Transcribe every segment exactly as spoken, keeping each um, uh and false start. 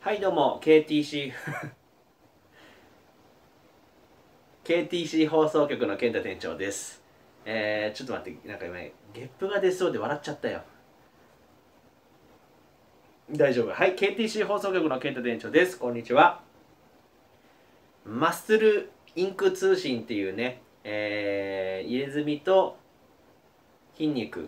はいどうも ケーティーシー ケーティーシー 放送局の健太店長です。えー、ちょっと待って、なんか今ゲップが出そうで笑っちゃったよ。大丈夫。はい、 ケーティーシー 放送局の健太店長です。こんにちは。マッスルインク通信っていうね、えー、入れ墨と筋肉、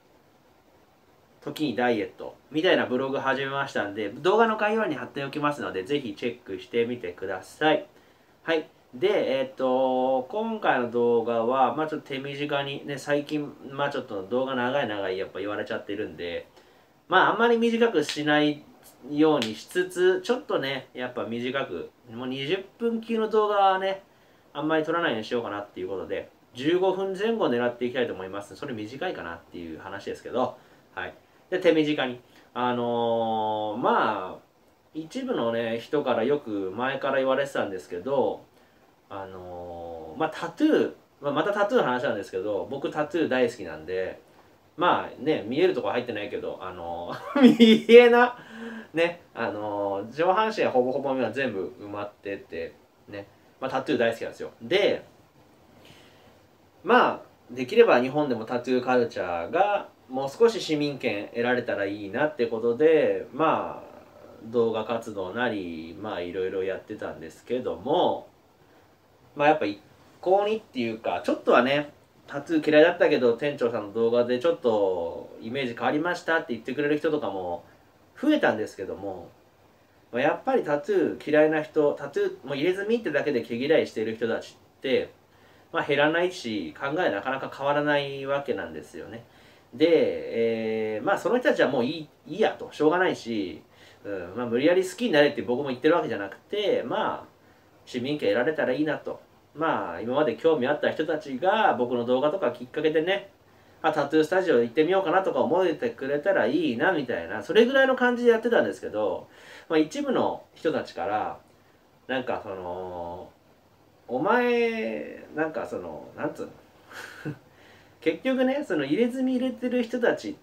時にダイエットみたいなブログ始めましたんで、動画の概要欄に貼っておきますので、ぜひチェックしてみてください。はい。で、えっと、今回の動画は、まあちょっと手短にね、最近、まあちょっと動画長い長いやっぱ言われちゃってるんで、まああんまり短くしないようにしつつ、ちょっとね、やっぱ短く、もうにじゅっぷん級の動画はね、あんまり撮らないようにしようかなっていうことで、じゅうごふんぜん後狙っていきたいと思います。それ短いかなっていう話ですけど、はい。で、手短に。あのーまあ、一部のね、人からよく前から言われてたんですけど、あのーまあタトゥー、まあ、またタトゥーの話なんですけど、僕タトゥー大好きなんで、まあね、見えるとこ入ってないけど、あのー見えな、ね、あのー上半身はほぼほぼは全部埋まってて、ね、まあタトゥー大好きなんですよ。で、まあ、できれば日本でもタトゥーカルチャーがもう少し市民権得られたらいいなってことで、まあ、動画活動なり、まあいろいろやってたんですけども、まあやっぱ一向にっていうか、ちょっとはね、タトゥー嫌いだったけど店長さんの動画でちょっとイメージ変わりましたって言ってくれる人とかも増えたんですけども、まあ、やっぱりタトゥー嫌いな人、タトゥーもう入れ墨ってだけで毛嫌いしている人たちって、まあ、減らないし考えなかなか変わらないわけなんですよね。で、えーまあその人たちはもういいいいやとしょうがないし、うんまあ、無理やり好きになれって僕も言ってるわけじゃなくて、まあ市民権得られたらいいなと。まあ今まで興味あった人たちが僕の動画とかきっかけでね、あタトゥースタジオ行ってみようかなとか思えてくれたらいいなみたいな、それぐらいの感じでやってたんですけど、まあ、一部の人たちからなんかそのお前なんかそのなんつうの結局ね、その入れ墨入れてる人たちって、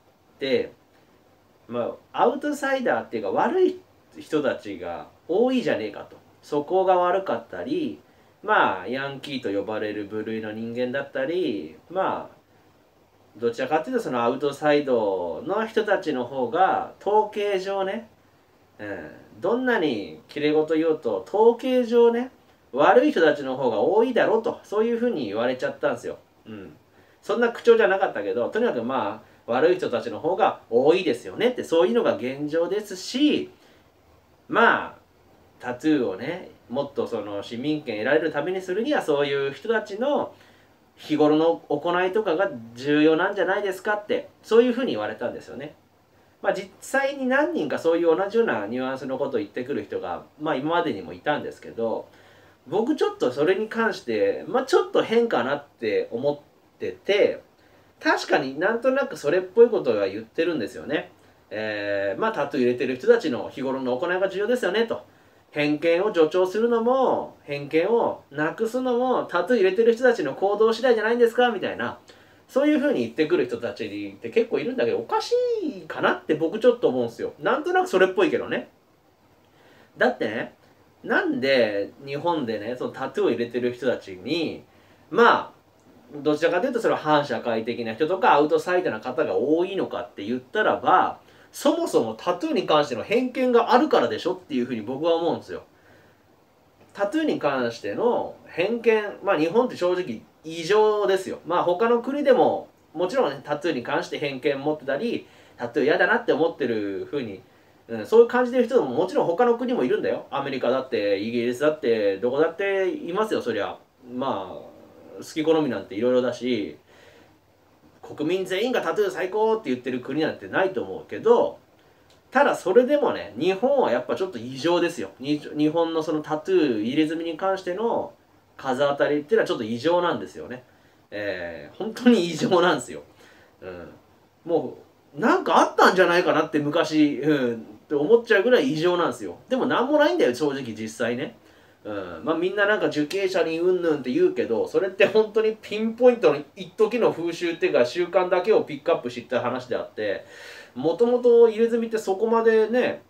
まあアウトサイダーっていうか悪い人たちが多いじゃねえかと。素行が悪かったり、まあヤンキーと呼ばれる部類の人間だったり、まあどちらかっていうとそのアウトサイドの人たちの方が統計上ね、うん、どんなにきれい事言おうと統計上ね、悪い人たちの方が多いだろうと、そういうふうに言われちゃったんですよ。うん、そんな口調じゃなかったけど、とにかくまあ悪い人たちの方が多いですよねって、そういうのが現状ですし、まあタトゥーをねもっとその市民権得られるためにするには、そういう人たちの日頃の行いとかが重要なんじゃないですかって、そういうふうに言われたんですよね。まあ実際に何人かそういう同じようなニュアンスのことを言ってくる人が、まあ、今までにもいたんですけど、僕ちょっとそれに関して、まあ、ちょっと変かなって思ってて、確かになんとなくそれっぽいことは言ってるんですよね。えー、まあタトゥー入れてる人たちの日頃の行いが重要ですよねと。偏見を助長するのも偏見をなくすのもタトゥー入れてる人たちの行動次第じゃないんですかみたいな、そういうふうに言ってくる人たちって結構いるんだけど、おかしいかなって僕ちょっと思うんですよ。なんとなくそれっぽいけどね。だってね、なんで日本でねそのタトゥーを入れてる人たちに、まあどちらかというとそれは反社会的な人とかアウトサイドな方が多いのかって言ったらば、そもそもタトゥーに関しての偏見があるからでしょっていうふうに僕は思うんですよ。タトゥーに関しての偏見、まあ日本って正直異常ですよ。まあ他の国でももちろんねタトゥーに関して偏見持ってたり、タトゥー嫌だなって思ってるふうに、うん、そういう感じてる人ももちろん他の国もいるんだよ。アメリカだってイギリスだってどこだっていますよ、そりゃ。まあ好き好みなんていろいろだし、国民全員がタトゥー最高って言ってる国なんてないと思うけど、ただそれでもね日本はやっぱちょっと異常ですよ。に日本のそのタトゥー入れ墨に関しての風当たりっていうのはちょっと異常なんですよね。えー、本当に異常なんですよ。うん、もうなんかあったんじゃないかなって昔、うん、って思っちゃうぐらい異常なんですよ。でもなんもないんだよ正直実際ね。うん、まあみんななんか受刑者にうんぬんって言うけど、それって本当にピンポイントの一時の風習っていうか習慣だけをピックアップしていった話であって、もともと入れ墨ってそこまでね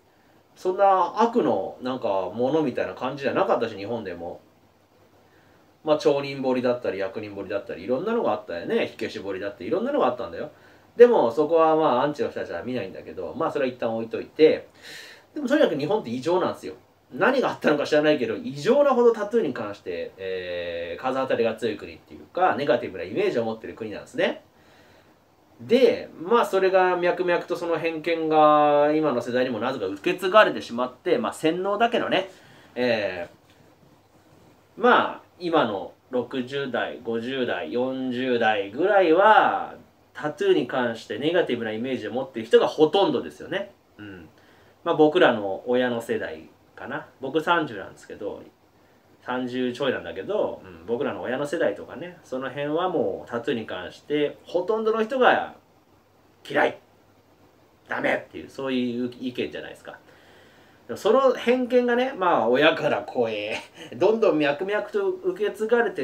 そんな悪のなんかものみたいな感じじゃなかったし、日本でも。まあ町人彫りだったり役人彫りだったりいろんなのがあったよね。火消し彫りだっていろんなのがあったんだよ。でもそこはまあアンチの人たちは見ないんだけど、まあそれは一旦置いといて、でもとにかく日本って異常なんですよ。何があったのか知らないけど異常なほどタトゥーに関して、えー、風当たりが強い国っていうかネガティブなイメージを持ってる国なんですね。でまあそれが脈々とその偏見が今の世代にもなぜか受け継がれてしまって、まあ洗脳だけどね、えー、まあ今のろくじゅう代ごじゅう代よんじゅう代ぐらいはタトゥーに関してネガティブなイメージを持っている人がほとんどですよね。うん、まあ僕らの親の世代かな。僕さんじゅうなんですけど、さんじゅうちょいなんだけど、うん、僕らの親の世代とかね、その辺はもうタトゥーに関してほとんどの人が嫌い、ダメっていうそういう意見じゃないですか。その偏見がね、まあ親から子へどんどん脈々と受け継がれてって、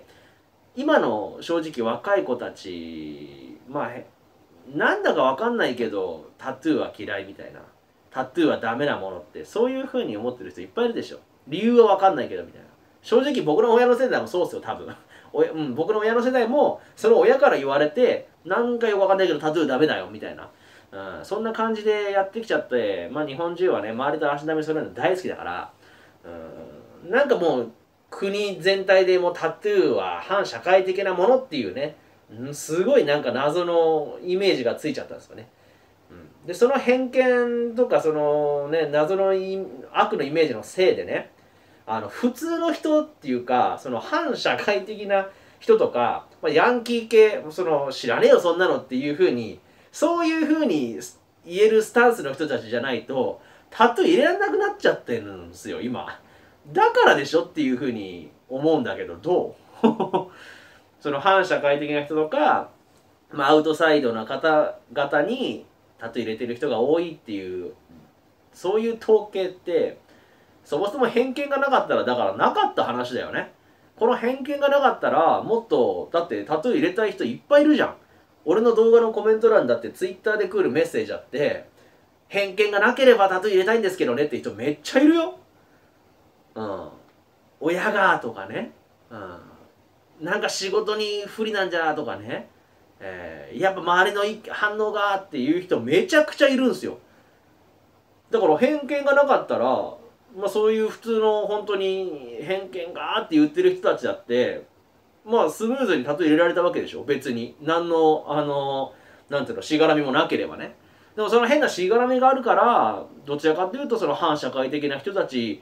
今の正直若い子たち、まあなんだかわかんないけどタトゥーは嫌いみたいな、タトゥーはダメなものってそういうふうに思ってる人いっぱいいるでしょ。理由はわかんないけどみたいな。正直僕の親の世代もそうですよ多分お、うん、僕の親の世代もその親から言われてなんかよくわかんないけどタトゥーダメだよみたいな、うん、そんな感じでやってきちゃって、まあ日本中はね周りと足並み揃えるの大好きだから、うん、なんかもう国全体でもうタトゥーは反社会的なものっていうね、うん、すごいなんか謎のイメージがついちゃったんですよね。うん、でその偏見とかそのね謎の悪のイメージのせいでね、あの普通の人っていうかその反社会的な人とか、まあ、ヤンキー系その知らねえよそんなのっていうふうにそういうふうに言えるスタンスの人たちじゃないとタトゥー入れられなくなっちゃってるんですよ今。だからでしょっていうふうに思うんだけどどうその反社会的な人とか、まあ、アウトサイドな方々にタトゥー入れてる人が多いっていうそういう統計ってそもそも偏見がなかったらだからなかった話だよね。この偏見がなかったらもっとだってタトゥー入れたい人いっぱいいるじゃん。俺の動画のコメント欄だってツイッターで来るメッセージあって偏見がなければタトゥー入れたいんですけどねって人めっちゃいるよ。うん、親がとかね、うん、なんか仕事に不利なんじゃとかね、えー、やっぱ周りの反応がっていう人めちゃくちゃいるんすよ。だから偏見がなかったら、まあ、そういう普通の本当に偏見がって言ってる人たちだってまあスムーズにタトゥー入れられたわけでしょ別に何のあのなんていうのしがらみもなければね。でもその変なしがらみがあるからどちらかというとその反社会的な人たち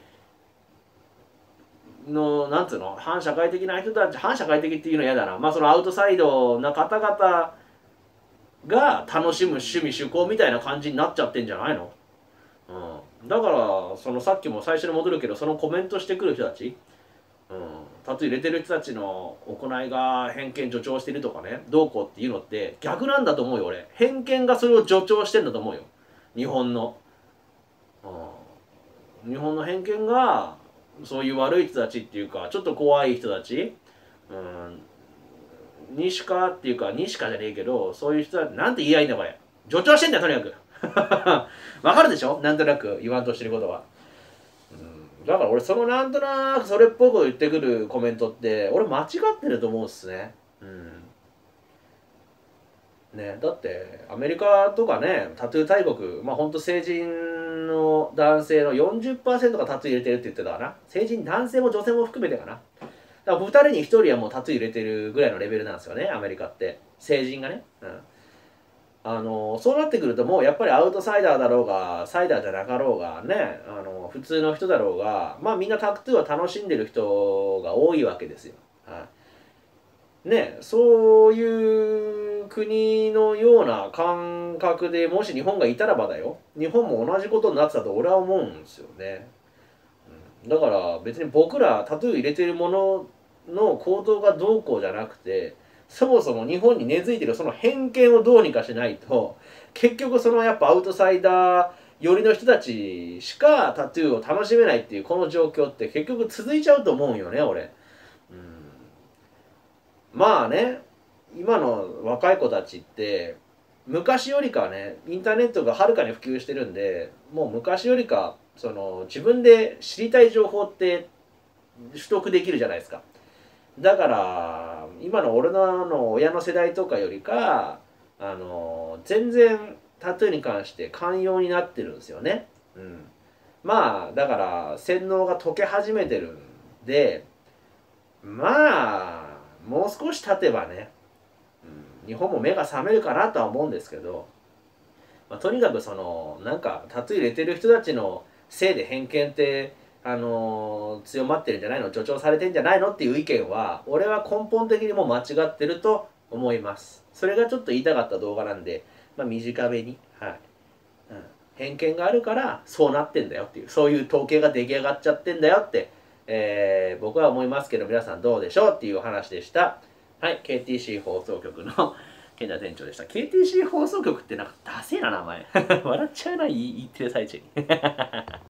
のなんつうの反社会的な人たち反社会的っていうのは嫌だな、まあそのアウトサイドな方々が楽しむ趣味趣向みたいな感じになっちゃってんじゃないの。うん、だからそのさっきも最初に戻るけどそのコメントしてくる人たち、うん、タトゥー入れてる人たちの行いが偏見助長してるとかねどうこうっていうのって逆なんだと思うよ俺。偏見がそれを助長してんだと思うよ日本の、うん、日本の偏見がそういう悪い人たちっていうかちょっと怖い人たち、うん、西川っていうか西川じゃねえけどそういう人たちなんて言い合いんだこれ助長してんだよとにかくわかるでしょなんとなく言わんとしてることは、うん、だから俺そのなんとなくそれっぽいこと言ってくるコメントって俺間違ってると思うんすね。うんね、だってアメリカとかねタトゥー大国まあほんと成人の男性の よんじゅっパーセント がタトゥー入れてるって言ってたかな。成人男性も女性も含めてかな。だからふたりにひとりはもうタトゥー入れてるぐらいのレベルなんですよねアメリカって成人がね、うん、あのそうなってくるともうやっぱりアウトサイダーだろうがサイダーじゃなかろうがねあの普通の人だろうがまあみんなタトゥーは楽しんでる人が多いわけですよ。はいね、そういう国のような感覚でもし日本がいたらばだよ日本も同じことになってたと俺は思うんですよね、うん、だから別に僕らタトゥー入れてるものの行動がどうこうじゃなくてそもそも日本に根付いてるその偏見をどうにかしないと結局そのやっぱアウトサイダー寄りの人たちしかタトゥーを楽しめないっていうこの状況って結局続いちゃうと思うよね俺。まあね今の若い子たちって昔よりかはねインターネットがはるかに普及してるんで、もう昔よりかその自分で知りたい情報って取得できるじゃないですか。だから今の俺の親の世代とかよりかあの全然タトゥーに関して寛容になってるんですよね。うん、まあだから洗脳が解け始めてるんで、まあもう少し経てばね、うん、日本も目が覚めるかなとは思うんですけど、まあ、とにかくそのなんかタトゥー入れてる人たちのせいで偏見ってあのー強まってるんじゃないの、助長されてんじゃないのっていう意見は俺は根本的にもう間違ってると思います。それがちょっと言いたかった動画なんで、まあ、短めに、はい、うん、偏見があるからそうなってんだよっていう、そういう統計が出来上がっちゃってんだよって、えー、僕は思いますけど、皆さんどうでしょうっていうお話でした。はい、ケーティーシー 放送局の健太店長でした。ケーティーシー 放送局ってなんかダセえな名前笑っちゃうな、言ってる最中に